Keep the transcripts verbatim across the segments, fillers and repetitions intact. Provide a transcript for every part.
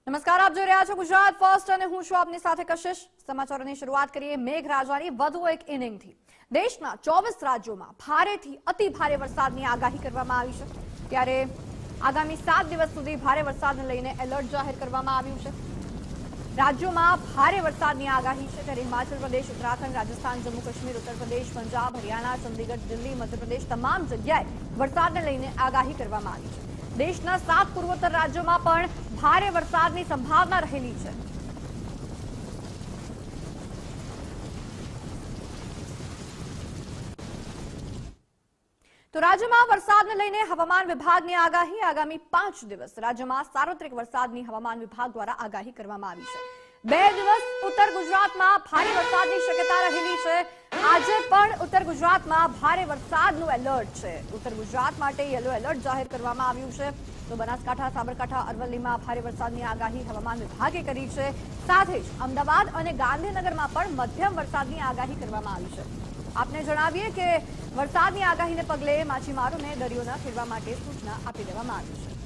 નમસ્કાર, આપ જોઈ રહ્યા છો ગુજરાત ફર્સ્ટ અને હું છું આપની સાથે કશિશ। સમાચારોની શરૂઆત કરીએ મેઘરાજાની વધુ એક ઇનિંગથી। દેશના ચોવીસ રાજ્યોમાં ભારેથી અતિ ભારે વરસાદની આગાહી કરવામાં આવી છે, ત્યારે આગામી સાત દિવસ સુધી ભારે વરસાદને લઈને એલર્ટ જાહેર કરવામાં આવ્યું છે। રાજ્યોમાં ભારે વરસાદની આગાહી છે, ત્યારે હિમાચલ પ્રદેશ, ઉત્તરાખંડ, રાજસ્થાન, જમ્મુ કાશ્મીર, ઉત્તર પ્રદેશ, પંજાબ, હરિયાણા, ચંદીગઢ, દિલ્હી, મધ્યપ્રદેશ તમામ જગ્યાએ વરસાદને લઈને આગાહી કરવામાં આવી છે। દેશના સાત પૂર્વોત્તર રાજ્યોમાં પણ ભારે વરસાદની સંભાવના રહેલી છે। તો રાજ્યમાં વરસાદને લઈને હવામાન વિભાગની આગાહી। આગામી પાંચ દિવસ રાજ્યમાં સાર્વત્રિક વરસાદની હવામાન વિભાગ દ્વારા આગાહી કરવામાં આવી છે। બે દિવસ ઉત્તર ગુજરાતમાં ભારે વરસાદની શક્યતા રહેલી છે। આજે પણ ઉત્તર ગુજરાતમાં ભારે વરસાદનું એલર્ટ છે। ઉત્તર ગુજરાત માટે યલો એલર્ટ જાહેર કરવામાં આવ્યું છે। તો બનાસકાંઠા, સાબરકાંઠા, અરવલ્લીમાં ભારે વરસાદની આગાહી હવામાન વિભાગે કરી છે। સાથે જ અમદાવાદ અને ગાંધીનગરમાં પણ મધ્યમ વરસાદની આગાહી કરવામાં આવી છે। આપને જણાવીએ કે વરસાદની આગાહીને પગલે માછીમારોને દરિયો ન ખેડવા માટે સૂચના આપી દેવામાં આવી છે।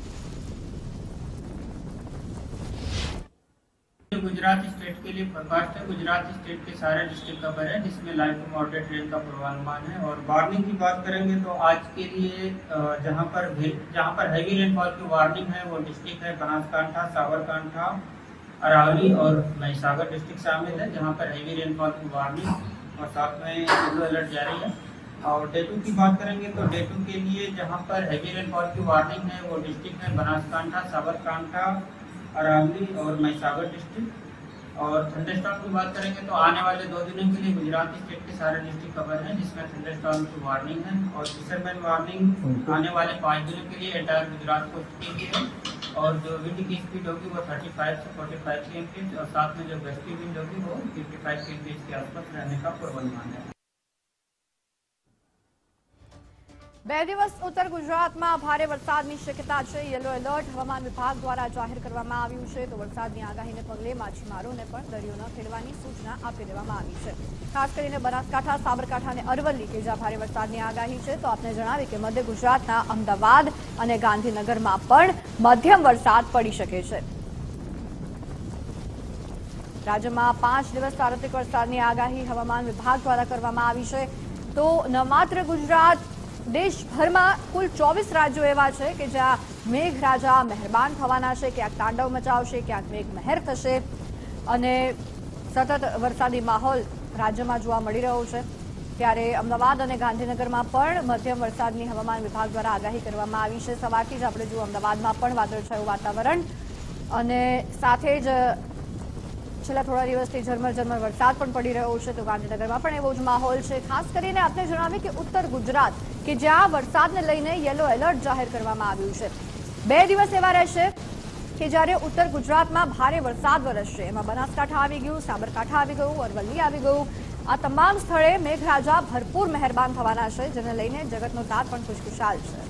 गुजरात स्टेट के लिए फोरकास्ट है। गुजरात स्टेट के सारे डिस्ट्रिक्ट कवर है, जिसमें लाइट टू मॉडरेट रेन का पूर्वानुमान है। और वार्निंग की बात करेंगे तो आज के लिए जहां पर जहां पर हैवी रेनफॉल की वार्निंग है वो डिस्ट्रिक्ट है बनासकांठा, साबरकांठा, अरावली और महिसागर डिस्ट्रिक्ट शामिल है, जहां पर हैवी रेनफॉल की वार्निंग और साथ में येलो अलर्ट जारी है। और डे टू की बात करेंगे तो डे टू के लिए जहां पर हैवी रेनफॉल की वार्निंग है वो डिस्ट्रिक्ट है बनासकांठा, साबरकांठा, अरावली और महिसागर डिस्ट्रिक्ट। और थंडरस्टॉर्म की बात करेंगे तो आने वाले दो दिनों के लिए गुजरात स्टेट के सारे डिस्ट्रिक्ट कवर हैं, जिसमें थंडरस्टॉर्म की वार्निंग है। और फिशरमैन वार्निंग आने वाले पाँच दिनों के लिए एंटायर गुजरात को की गई है। और जो विंड की स्पीड होगी वो पैंतीस से पैंतालीस किलोमीटर और साथ में जो वेस्टर्ली विंड होगी वो पचपन किलोमीटर के आसपास रहने का पूर्वानुमान है। બે દિવસ ઉત્તર ગુજરાતમાં ભારે વરસાદની શક્યતા છે। યલો એલર્ટ હવામાન વિભાગ દ્વારા જાહેર કરવામાં આવ્યું છે। તો વરસાદની આગાહીને પગલે માછીમારોને પણ દરિયો ન ખેડવાની સૂચના આપી દેવામાં આવી છે। ખાસ કરીને બનાસકાંઠા, સાબરકાંઠા અને અરવલ્લી કે જ્યાં ભારે વરસાદની આગાહી છે। તો આપને જણાવી કે મધ્ય ગુજરાતના અમદાવાદ અને ગાંધીનગરમાં પણ મધ્યમ વરસાદ પડી શકે છે। રાજ્યમાં પાંચ દિવસ સાર્વત્રિક વરસાદની આગાહી હવામાન વિભાગ દ્વારા કરવામાં આવી છે। તો ન માત્ર ગુજરાત, દેશભરમાં કુલ ચોવીસ રાજ્યો એવા છે કે જ્યાં મેઘરાજા મહેરબાન થવાના છે, ક્યાંક તાંડવ મચાવશે, ક્યાંક મેઘમહેર થશે અને સતત વરસાદી માહોલ રાજ્યમાં જોવા મળી રહ્યો છે। ત્યારે અમદાવાદ અને ગાંધીનગરમાં પણ મધ્યમ વરસાદની હવામાન વિભાગ દ્વારા આગાહી કરવામાં આવી છે। સવારથી જ આપણે જુઓ અમદાવાદમાં પણ વાદળછાયું વાતાવરણ અને સાથે જ છેલ્લા થોડા દિવસથી ઝરમર ઝરમર વરસાદ પણ પડી રહ્યો છે। તો ગાંધીનગરમાં પણ એવો જ માહોલ છે। ખાસ કરીને આપને જણાવીએ કે ઉત્તર ગુજરાત કે જ્યાં વરસાદને લઈને યલો એલર્ટ જાહેર કરવામાં આવ્યું છે। બે દિવસ એવા રહેશે કે જ્યારે ઉત્તર ગુજરાતમાં ભારે વરસાદ વરસશે। એમાં બનાસકાંઠા આવી ગયું, સાબરકાંઠા આવી ગયું, અરવલ્લી આવી ગયું। આ તમામ સ્થળે મેઘરાજા ભરપૂર મહેરબાન થવાના છે, જેને લઈને જગતનો તાત પણ ખુશખુશાલ છે।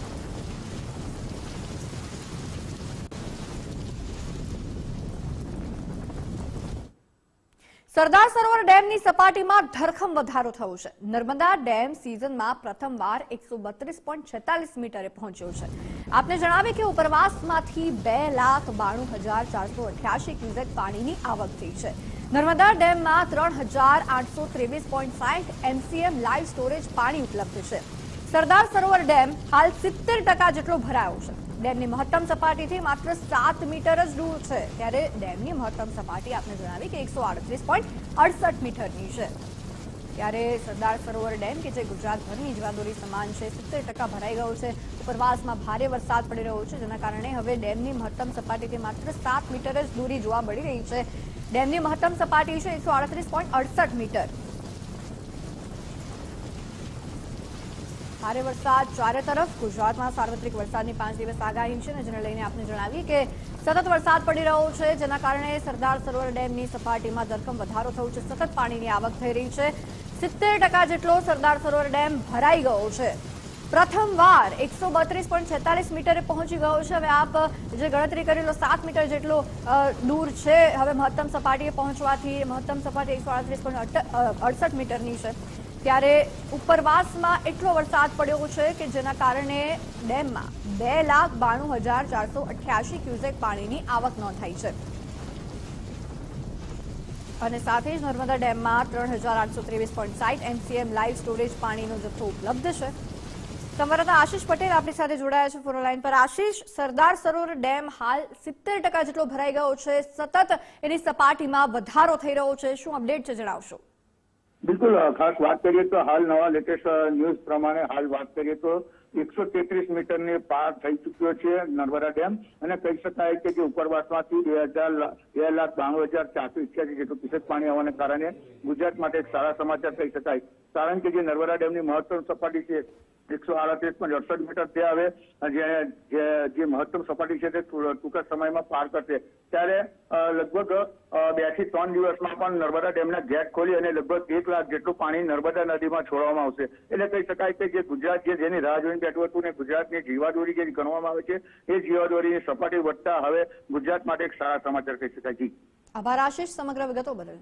સરદાર સરોવર ડેમની સપાટીમાં ધરખમ વધારો થયો છે। નર્મદા ડેમ સિઝનમાં પ્રથમવાર એકસો બત્રીસ પોઈન્ટ છેતાલીસ મીટરે પહોંચ્યો છે। આપને જણાવીએ કે ઉપરવાસમાંથી બે લાખ બાણું હજાર ચારસો અઠ્યાસી ક્યુસેક પાણીની આવક થઈ છે। નર્મદા ડેમમાં ત્રણ હજાર આઠસો ત્રેવીસ પોઈન્ટ સાઠ એમસીએમ લાઈવ સ્ટોરેજ પાણી ઉપલબ્ધ છે। સરદાર સરોવર ડેમ હાલ સિત્તેર ટકા જેટલો ભરાયો છે। ડેમની મહત્તમ સપાટીથી માત્ર સાત મીટર જ દૂર છે, ત્યારે ડેમની મહત્તમ સપાટી આપને જણાવી કે એકસો આડત્રીસ પોઈન્ટ અડસઠ મીટરની છે। ત્યારે સરદાર સરોવર ડેમ કે જે ગુજરાતભરની જીવાદોરી સમાન છે, સિત્તેર ટકા ભરાઈ ગયો છે। ઉપરવાસમાં ભારે વરસાદ પડી રહ્યો છે, જેના કારણે હવે ડેમની મહત્તમ સપાટીથી માત્ર સાત મીટર જ દૂરી જોવા મળી રહી છે। ડેમની મહત્તમ સપાટી છે એકસો આડત્રીસ પોઈન્ટ અડસઠ મીટર। ભારે વરસાદ ચારે તરફ। ગુજરાતમાં સાર્વત્રિક વરસાદની પાંચ દિવસ આગાહી છે, જેને લઈને આપને જણાવીએ કે સતત વરસાદ પડી રહ્યો છે, જેના કારણે સરદાર સરોવર ડેમની સપાટીમાં ધરખમ વધારો થયો છે। સતત પાણીની આવક થઈ રહી છે। સિત્તેર ટકા જેટલો સરદાર સરોવર ડેમ ભરાઈ ગયો છે। પ્રથમવાર એકસો બત્રીસ પોઈન્ટ છેતાલીસ મીટરે પહોંચી ગયો છે। હવે આપ જે ગણતરી કરી લો, સાત મીટર જેટલો દૂર છે હવે મહત્તમ સપાટીએ પહોંચવાથી। મહત્તમ સપાટી એકસો આડત્રીસ પોઈન્ટ અડસઠ મીટરની છે। ત્યારે ઉપરવાસમાં એટલો વરસાદ પડ્યો છે કે જેના કારણે ડેમમાં બે લાખ બાણું હજાર ચારસો અઠ્યાસી ક્યુસેક પાણીની આવક નોંધાઈ છે અને સાથે જ નર્મદા ડેમમાં ત્રણ હજાર આઠસો ત્રેવીસ પોઈન્ટ સાઠ એમસીએમ લાઈવ સ્ટોરેજ પાણીનો જથ્થો ઉપલબ્ધ છે। સંવાદદાતા આશીષ પટેલ આપણી સાથે જોડાયા છે ફોન લાઈન પર। આશીષ, સરદાર સરોવર ડેમ હાલ સિત્તેર ટકા જેટલો ભરાઈ ગયો છે, સતત એની સપાટીમાં વધારો થઈ રહ્યો છે, શું અપડેટ છે જણાવશો? બિલકુલ, ખાસ વાત કરીએ તો હાલ નવા લેટેસ્ટ ન્યૂઝ પ્રમાણે હાલ વાત કરીએ તો એકસો તેત્રીસ મીટરની પાર થઈ ચુક્યો છે નર્મદા ડેમ અને કહી શકાય કે જે ઉપરવાસમાંથી બે હજાર બે લાખ બાણું હજાર ચારસો ઇઠ્યાસી જેટલું ક્યુસેક પાણી આવવાને કારણે ગુજરાત માટે એક સારા સમાચાર કહી શકાય, કારણ કે જે નર્મદા ડેમની મહત્તમ સપાટી છે એકસો આડત્રીસ પોઈન્ટ અડસઠ મીટર તે આવે જે મહત્તમ સપાટી છે તે ટૂંકા સમયમાં પાર કરશે। ત્યારે લગભગ બે થી ત્રણ દિવસમાં પણ નર્મદા ડેમના ગેટ ખોલી અને લગભગ એક લાખ જેટલું પાણી નર્મદા નદીમાં છોડવામાં આવશે। એટલે કહી શકાય કે જે ગુજરાત જે જેની રાહ જોઈને બેઠું હતું ને ગુજરાતની જીવાદોરી જે ગણવામાં આવે છે એ જીવાદોરીની સપાટી વધતા હવે ગુજરાત માટે એક સારા સમાચાર કહી શકાય। જી આભાર આશીષ સમગ્ર વિગતો બદલ।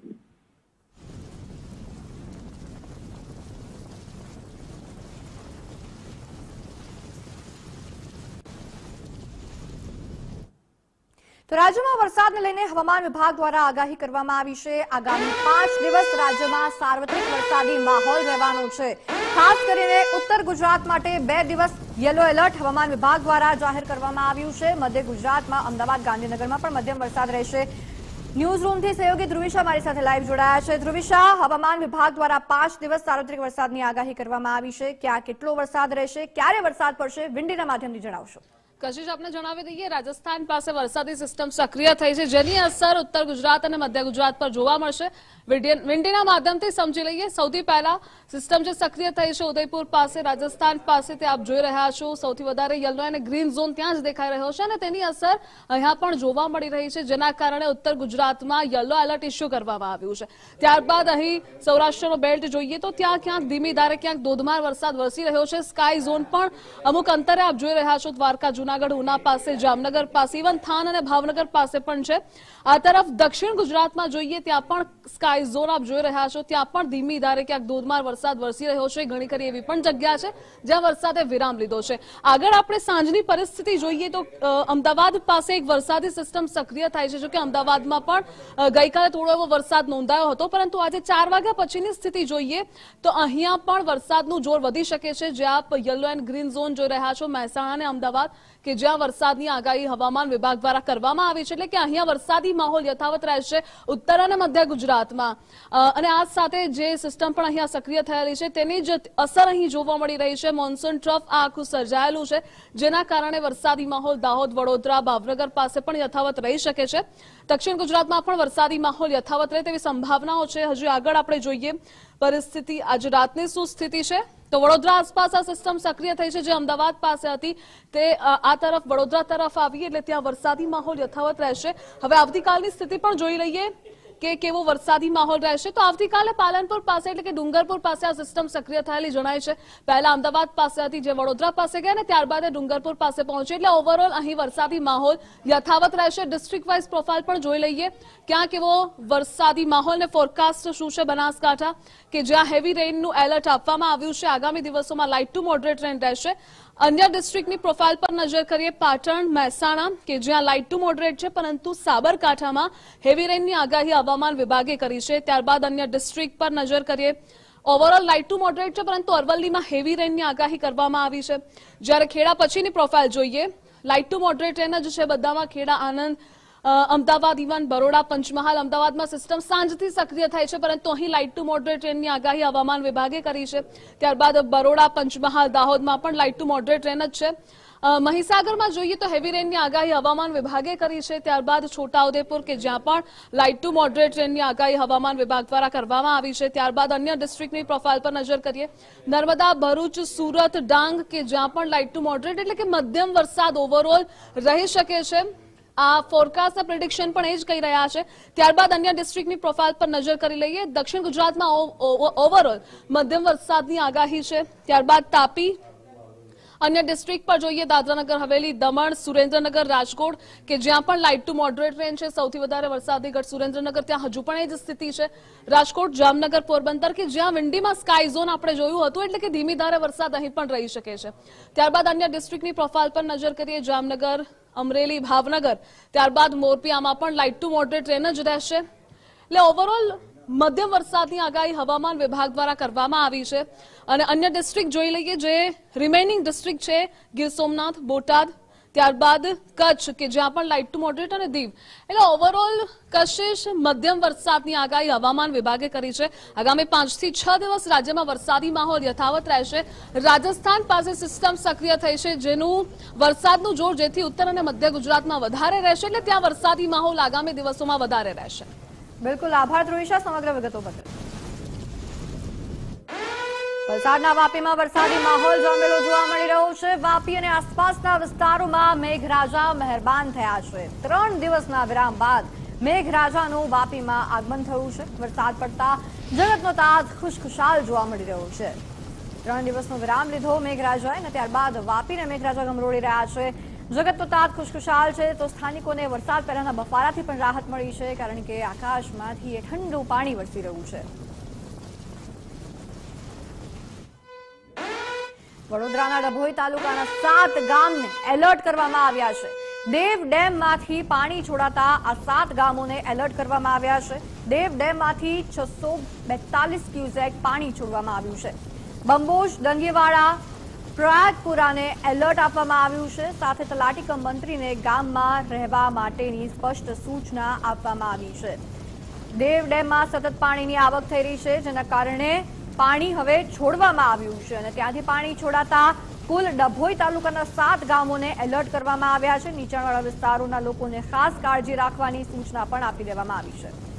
તો રાજ્યમાં વરસાદને લઈને હવામાન વિભાગ દ્વારા આગાહી કરવામાં આવી છે। આગામી પાંચ દિવસ રાજ્યમાં સાર્વત્રિક વરસાદી માહોલ રહેવાનો છે। ખાસ કરીને ઉત્તર ગુજરાત માટે બે દિવસ યલો એલર્ટ હવામાન વિભાગ દ્વારા જાહેર કરવામાં આવ્યું છે। મધ્ય ગુજરાતમાં અમદાવાદ, ગાંધીનગરમાં પણ મધ્યમ વરસાદ રહેશે। ન્યૂઝ રૂમથી સહયોગી ધ્રુવિશા મારી સાથે લાઈવ જોડાયા છે। ધ્રુવિશા, હવામાન વિભાગ દ્વારા પાંચ દિવસ સાર્વત્રિક વરસાદની આગાહી કરવામાં આવી છે, ક્યાં કેટલો વરસાદ રહેશે, ક્યારે વરસાદ પડશે, વિંડીના માધ્યમથી જણાવશો। કશિશ, આપને જણાવી દઈએ, રાજસ્થાન પાસે વરસાદી સિસ્ટમ સક્રિય થઈ છે, જેની અસર ઉત્તર ગુજરાત અને મધ્ય ગુજરાત પર જોવા મળશે। વિન્ડીના માધ્યમથી સમજી લઈએ। સૌથી પહેલા સિસ્ટમ જે સક્રિય થઈ છે ઉદયપુર પાસે, રાજસ્થાન પાસે, તે આપ જોઈ રહ્યા છો। સૌથી વધારે યલો અને ગ્રીન ઝોન ત્યાં જ દેખાઈ રહ્યો છે અને તેની અસર અહીંયા પણ જોવા મળી રહી છે, જેના કારણે ઉત્તર ગુજરાતમાં યલો એલર્ટ ઇસ્યુ કરવામાં આવ્યું છે। ત્યારબાદ અહીં સૌરાષ્ટ્રનો બેલ્ટ જોઈએ તો ત્યાં ક્યાંક ધીમી ધારે ક્યાંક ધોધમાર વરસાદ વરસી રહ્યો છે। સ્કાય ઝોન પણ અમુક અંતરે આપ જોઈ રહ્યા છો, દ્વારકા, જૂનાગઢ, ઉના પાસે, જામનગર પાસે, ઇવન થાન અને ભાવનગર પાસે પણ છે। આ તરફ દક્ષિણ ગુજરાતમાં જોઈએ ત્યાં પણ સ્કાય ઝોન આપ જોઈ રહ્યા છો, ત્યાં પણ ધીમી ધારે ક્યાંક ધોધમાર વરસાદ વરસી રહ્યો છે। ઘણી ખરી એવી પણ જગ્યા છે જ્યાં વરસાદે વિરામ લીધો છે। આગળ આપણે સાંજની પરિસ્થિતિ જોઈએ તો અમદાવાદ પાસે એક વરસાદી સિસ્ટમ સક્રિય થાય છે, જો કે અમદાવાદમાં પણ ગઈકાલે થોડો એવો વરસાદ નોંધાયો હતો, પરંતુ આજે ચાર વાગ્યા પછીની સ્થિતિ જોઈએ તો અહીંયા પણ વરસાદનું જોર વધી શકે છે। જ્યાં આપ યલો એન્ડ ગ્રીન ઝોન જોઈ રહ્યા છો, મહેસાણા અને અમદાવાદ, કે જ્યાં વરસાદની આગાહી હવામાન વિભાગ દ્વારા કરવામાં આવી છે, એટલે કે અહીંયા વરસાદી માહોલ યથાવત રહેશે ઉત્તર અને મધ્ય ગુજરાતમાં। અને આ સાથે જે સિસ્ટમ પણ અહીંયા સક્રિય થયેલી છે તેની જ અસર અહીં જોવા મળી રહી છે। મોન્સૂન ટ્રફ આ આખું સર્જાયેલું છે, જેના કારણે વરસાદી માહોલ દાહોદ, વડોદરા, ભાવનગર પાસે પણ યથાવત રહી શકે છે। દક્ષિણ ગુજરાતમાં પણ વરસાદી માહોલ યથાવત રહે તેવી સંભાવનાઓ છે। હજુ આગળ આપણે જોઈએ પરિસ્થિતિ, આજે રાતની શું સ્થિતિ છે તો વડોદરા આસપાસ આ સિસ્ટમ સક્રિય થઈ છે, જે અમદાવાદ પાસે હતી તે આ તરફ વડોદરા તરફ આવી, એટલે ત્યાં વરસાદી માહોલ યથાવત રહેશે। હવે આવતીકાલની સ્થિતિ પણ જોઈ લઈએ કે કેવો વરસાદી માહોલ રહેશે તો આવતીકાલે પાલનપુર પાસે એટલે કે ડુંગરપુર પાસે આ સિસ્ટમ સક્રિય થયેલી જણાય છે। પહેલા અમદાવાદ પાસે હતી, જે વડોદરા પાસે ગયા ને ત્યારબાદ ડુંગરપુર પાસે પહોંચી, એટલે ઓવરઓલ અહીં વરસાદી માહોલ યથાવત રહેશે। ડિસ્ટ્રિક્ટ વાઇઝ પ્રોફાઇલ પણ જોઈ લઈએ, ક્યાં કેવો વરસાદી માહોલ ને ફોરકાસ્ટ શું છે। બનાસકાંઠા કે જ્યાં હેવી રેઇનનું એલર્ટ આપવામાં આવ્યું છે, આગામી દિવસોમાં લાઇટ ટુ મોડરેટ રેન રહેશે। અન્ય ડિસ્ટ્રિક્ટની પ્રોફાઇલ પર નજર કરીએ, પાટણ, મહેસાણા કે જ્યાં લાઇટ ટુ મોડરેટ છે, પરંતુ સાબરકાંઠામાં હેવી રેનની આગાહી હવામાન વિભાગે કરી છે। ત્યારબાદ અન્ય ડિસ્ટ્રિક્ટ પર નજર કરીએ, ઓવરઓલ લાઇટ ટુ મોડરેટ છે, પરંતુ અરવલ્લીમાં હેવી રેનની આગાહી કરવામાં આવી છે। જ્યારે ખેડા પછીની પ્રોફાઇલ જોઈએ, લાઇટ ટુ મોડરેટ રેન જ છે બધામાં, ખેડા, આણંદ, અમદાવાદ, ઇવન બરોડા, પંચમહાલ, અમદાવાદમાં સિસ્ટમ સાંજથી સક્રિય થાય છે, પરંતુ અહીં લાઇટ ટુ મોડરેટ રેનની આગાહી હવામાન વિભાગે કરી છે। ત્યારબાદ બરોડા, પંચમહાલ, દાહોદમાં પણ લાઇટ ટુ મોડરેટ રેન જ છે। મહીસાગરમાં જોઈએ તો હેવી રેનની આગાહી હવામાન વિભાગે કરી છે। ત્યારબાદ છોટાઉદેપુર કે જ્યાં પણ લાઇટ ટુ મોડરેટ રેનની આગાહી હવામાન વિભાગ દ્વારા કરવામાં આવી છે। ત્યારબાદ અન્ય ડિસ્ટ્રિક્ટની પ્રોફાઇલ પર નજર કરીએ, નર્મદા, ભરૂચ, સુરત, ડાંગ કે જ્યાં પણ લાઇટ ટુ મોડરેટ એટલે કે મધ્યમ વરસાદ ઓવરઓલ રહી શકે છે। આ ફોરકાસ્ટના પ્રિડિક્શન પણ એ જ કહી રહ્યા છે। ત્યારબાદ અન્ય ડિસ્ટ્રિક્ટની પ્રોફાઇલ પર નજર કરી લઈએ, દક્ષિણ ગુજરાતમાં ઓવરઓલ મધ્યમ વરસાદની આગાહી છે। ત્યારબાદ તાપી, अन्य डिस्ट्रिक्ट पर જોઈએ દાદરાનગર હવેલી, દમણ, સુરેન્દ્રનગર, રાજકોટ કે જ્યાં પણ લાઇટ ટુ મોડરેટ રેન છે. સૌથી વધારે વરસાદી ગઢ સુરેન્દ્રનગર, ત્યાં હજુ પણ એ જ સ્થિતિ છે. રાજકોટ, જામનગર, પોરબંદર કે જ્યાં વિંડીમાં સ્કાય ઝોન આપણે જોયું હતું, એટલે કે ધીમી ધારે વરસાદ અહીં પણ રહી શકે છે. ત્યારબાદ અન્ય ડિસ્ટ્રિક્ટની પ્રોફાઇલ પર નજર કરીએ. જામનગર, અમરેલી, ભાવનગર, ત્યારબાદ મોરબી, આમાં પણ લાઇટ ટુ મોડરેટ રેન જ રહેશે. એટલે ઓવરઓલ મધ્યમ વરસાદની આગાહી હવામાન વિભાગ દ્વારા કરવામાં આવી છે. અને અન્ય ડિસ્ટ્રિક્ટ જોઈ લઈએ, જે રિમેઇનિંગ ડિસ્ટ્રિક્ટ છે ગીર સોમનાથ, બોટાદ, ત્યારબાદ કચ્છ કે જ્યાં પણ લાઇટ ટુ મોડરેટ અને દીવ. એટલે ઓવરઓલ કશિશ મધ્યમ વરસાદની આગાહી હવામાન વિભાગે કરી છે. આગામી પાંચથી છ દિવસ રાજ્યમાં વરસાદી માહોલ યથાવત રહેશે. રાજસ્થાન પાસે સિસ્ટમ સક્રિય થઈ છે, જેનું વરસાદનું જોર જેથી ઉત્તર અને મધ્ય ગુજરાતમાં વધારે રહેશે, એટલે ત્યાં વરસાદી માહોલ આગામી દિવસોમાં વધારે રહેશે. બિલકુલ, આભાર ધ્રુવિશા સમગ્ર વિગતો બદલ. વલસાડના વાપીમાં વરસાદી માહોલ જામેલો જોવા મળી રહ્યો છે. વાપી અને આસપાસના વિસ્તારોમાં મેઘરાજા મહેરબાન થયા છે. ત્રણ દિવસના વિરામ બાદ મેઘરાજાનું વાપીમાં આગમન થયું છે. વરસાદ પડતા જગતનો તાજ ખુશખુશાલ જોવા મળી રહ્યો છે. ત્રણ દિવસનો વિરામ લીધો મેઘરાજાએ અને ત્યારબાદ વાપીને મેઘરાજા ગમરોળી રહ્યા છે. જગતનો તાજ ખુશખુશાલ છે, તો સ્થાનિકોને વરસાદ પહેલાના બફારાથી પણ રાહત મળી છે, કારણ કે આકાશમાંથી એ ઠંડુ પાણી વરસી રહ્યું છે. વડોદરાના ડભોઈ તાલુકાના સાત ગામને એલર્ટ કરવામાં આવ્યા છે. દેવ ડેમમાંથી પાણી છોડાતા આ સાત ગામોને એલર્ટ કરવામાં આવ્યા છે. દેવ ડેમમાંથી છસો બેતાલીસ ક્યુસેક પાણી છોડવામાં આવ્યું છે. બંબોશ, દંગીવાડા, પ્રયાગપુરાને એલર્ટ આપવામાં આવ્યું છે. સાથે તલાટી કમ મંત્રીને ગામમાં રહેવા માટેની સ્પષ્ટ સૂચના આપવામાં આવી છે. દેવ ડેમમાં સતત પાણીની આવક થઈ રહી છે, જેના કારણે પાણી હવે છોડવામાં આવ્યું છે અને ત્યાંથી પાણી છોડાતા કુલ ડભોઈ તાલુકાના સાત ગામોને એલર્ટ કરવામાં આવ્યા છે. નીચાણવાળા વિસ્તારોના લોકોને ખાસ કાળજી રાખવાની સૂચના પણ આપી દેવામાં આવી છે.